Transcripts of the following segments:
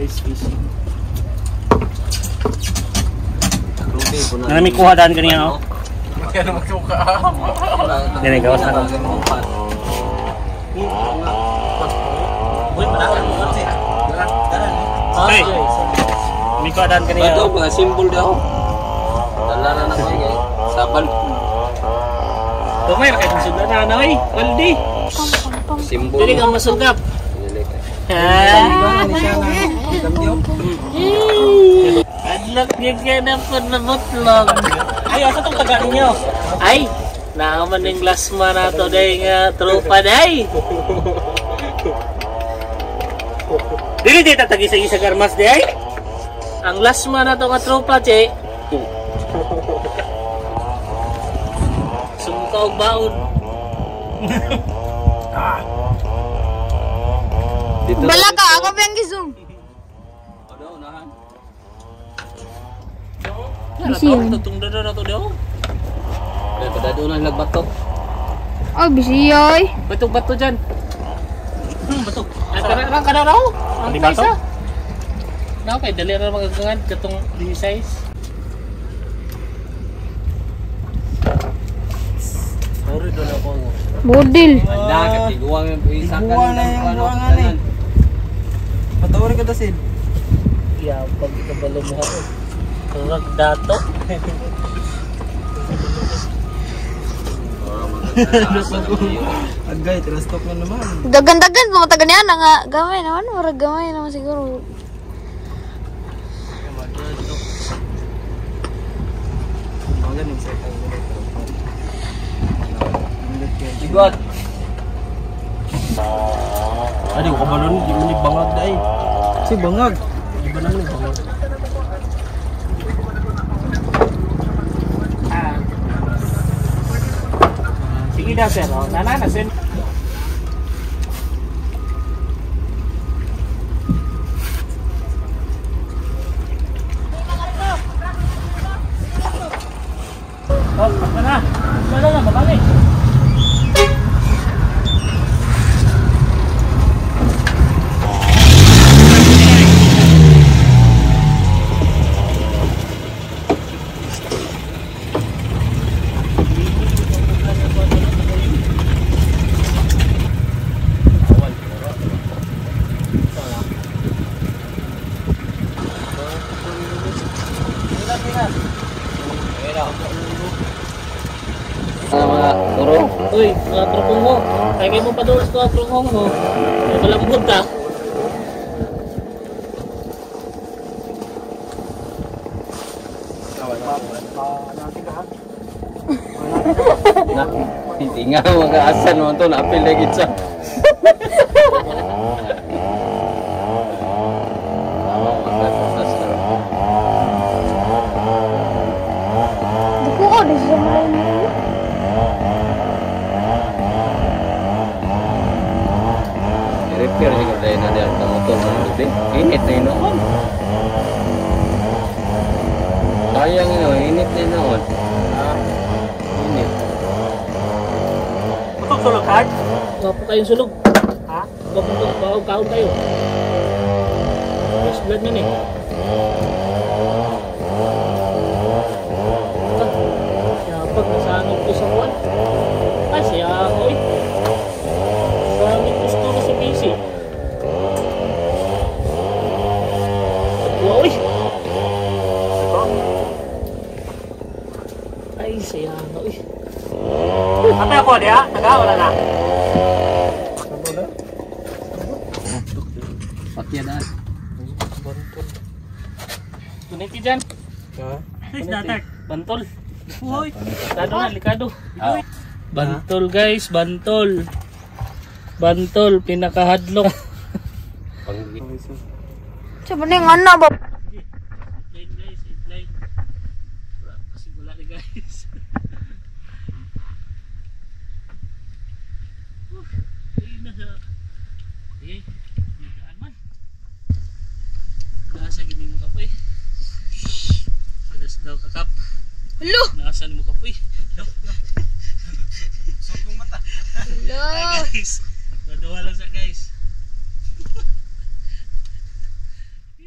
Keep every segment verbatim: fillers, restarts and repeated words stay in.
ice fishing. Ano may kuha daan kanina oh? Magkano magkuka? Dini gawas na ko. Uy, panakan mo kasi. Hey! May kuha daan kanina. Ito, mga symbol daw. Dala na naman eh. Sabal. Dumay, kahit masugap na na eh. Waldi. Symbol. Dili ka masugap. Adlok din ka na po na mutlog. Ay, asa itong taga ninyo? Ay, naaman yung lasma na ito dahil nga tropa dahi. Dili di tatagi sa garmas dahi? Ang lasma na ito nga tropa, che. Sumka o baon. Balaga, ako ba yung gisong? Bisi yan. Tutong dada na ito daw. Eh, pada doon lang nagbatok. Oh, bisi yoy. Batok-bato dyan. Hmm, batok. Ay, karang ka na raw. Ang paisa. Na okay, dali na magagangan katong di size. Sorry doon ako. Budil. Anda, katiguang yung isa ka. Buwan na yung buwangan eh. Patawarin ka dasin. Yeah, pag kabalo mo ako. Turag dato. Agay, trastok na naman. Dagan-dagan, pumatagan yan nga. Gamay naman, marag gamay naman siguro. Sigot. Aduh, kabalon di meni bangag dai. Si bangag. Gimana nih bangag? Ah. Sige daw sir, oh. Nana na sir. Oh, mana? Mana na, babalik. Sama turun. Uy, mga trupong mo. Kaya kayo mo pa doon sa trupong mo. May malambot ka. Nah, tinggal mga asan mo to napil lagi siya. Duko ko, di siya main. Repair juga dari nanti ada motor nanti. Ini nih noon. Sayang ini, ini nih noon. Ini. Putok sulog, Kard? Wapo kayong sulog. Ha? Wapo kaon kayo. First blood man eh. Kaya pag nasanod ko sa kuwan. Ay, siya ako eh. Marami gusto ko sa P C. Wow eh. Ay, siya ako eh. Apa ako dia? Taga wala na. Pakai dah. Tuniti dyan. Guys, datak. Bantol. Uy. Likado na, likado. Bantol guys, bantol. Bantol, pinakahadlok. Siya ba na yung anak ba? Headline guys, headline. Kasi wala ni guys. Ayun na siya. Okay, higaan man. Nasa gini mo kapoy. Padas daw kakap. Hello! Nasa mo kapoy. Sotong mata. Hello! Hi guys. Naduwa lang sa guys.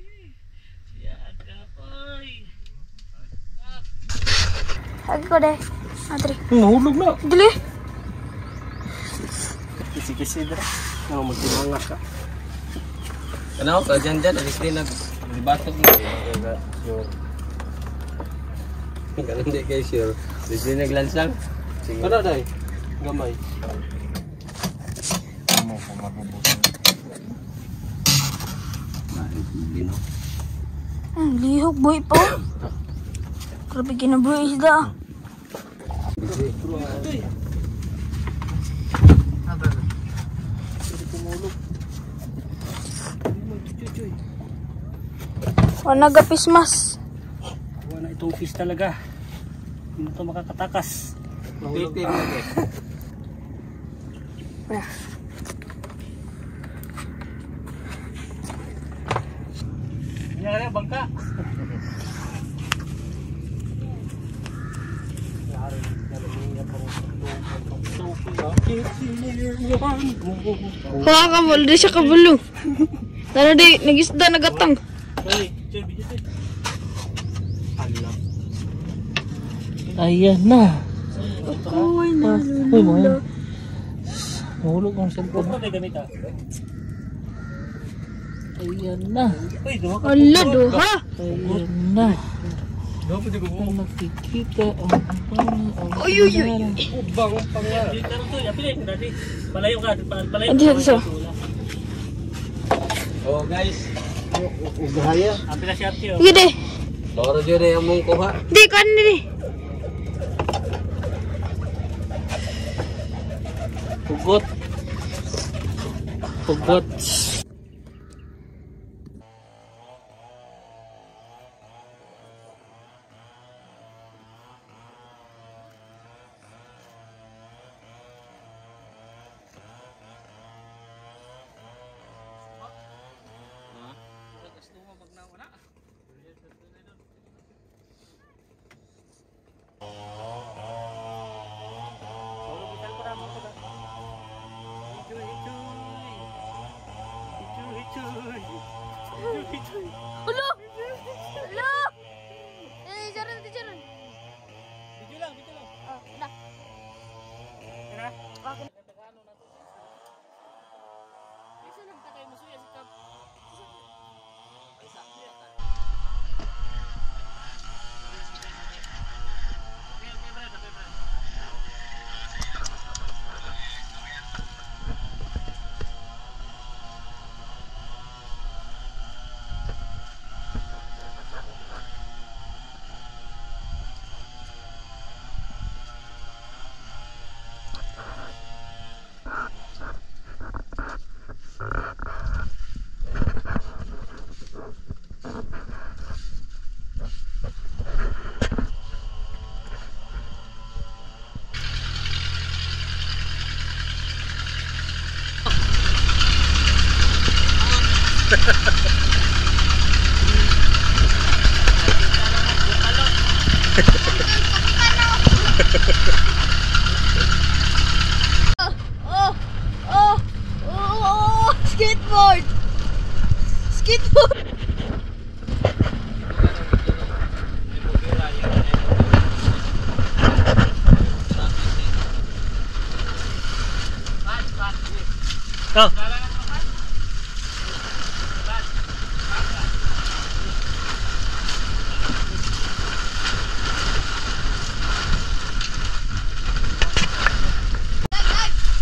Lagi ko deh. Adri. Nahulog na. Dili. Kisi-kisi dra. Nga magtimangat ka. Kenapa ka dyan dyan? Alis din nag... Dibatok mo. Sure. Ganun di kayo sure. Alis din naglansang. Ano day? Gamay. Hmm, lihok boy po. Grabe kinabuhi isda. Wala gapis mas. Wala itong fish talaga. Hindi ito makakatakas. Titin lagi. Yan na bangka. Hawa ka mo, di siya kabulo. Tara di, nagisda nagatang. Ayan na. Uy, Uy, mga. Mahulog ang cellphone. Ayan na. ala duha. Ayan na. Ang nakikita ang ang Uy, uy, uy. Palayo ka, palayo. Adi sa. Oh guys. Ugahaya. Ambil na siya tiyo. Sige de. Toro dyan na yung mong kuha. Di kan ni. Pugot. Pugot. Ulo. Ulo. Eh, jaran di jaran. Video lang, video lang. Oh, dah. Kira? Bakit? Isa lang ta kayo masuya sa kap. Oh, oh, oh, oh, skateboard. Skateboard. Go.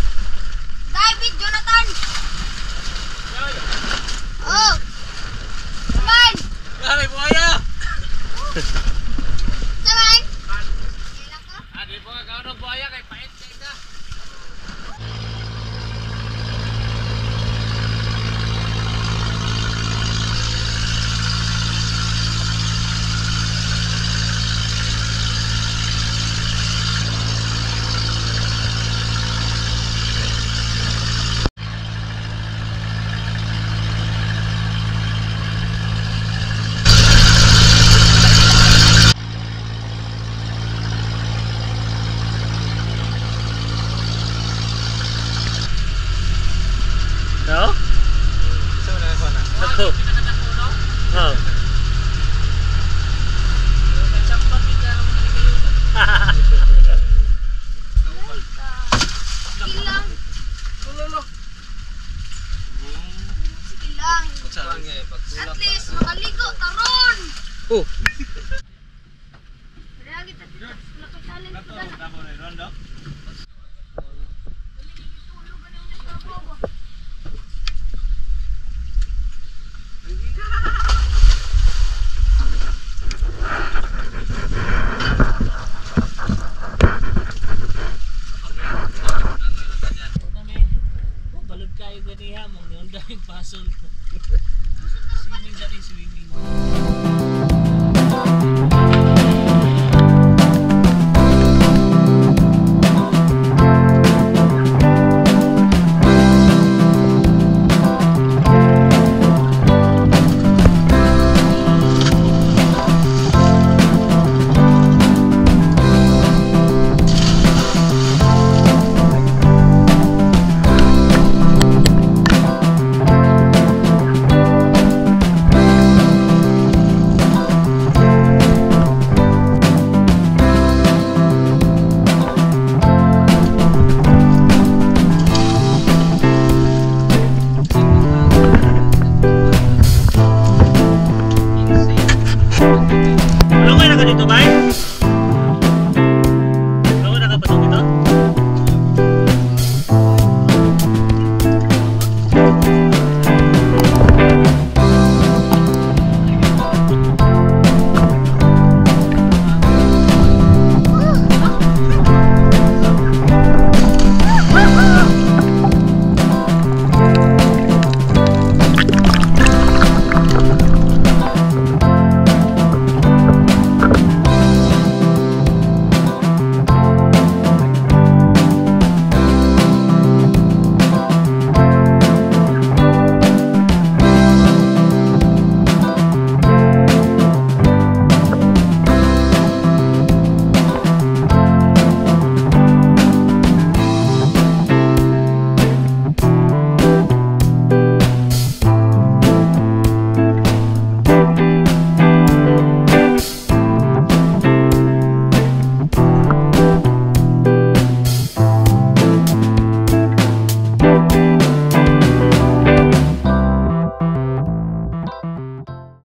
David Jonathan. Oh. lang. Sarang eh, pagsulap. At least makaligo taron. Oh, Kaya kita nakasali ko na. Balod kayo ganiha mong yung daming pasol. Swimming dali, swimming.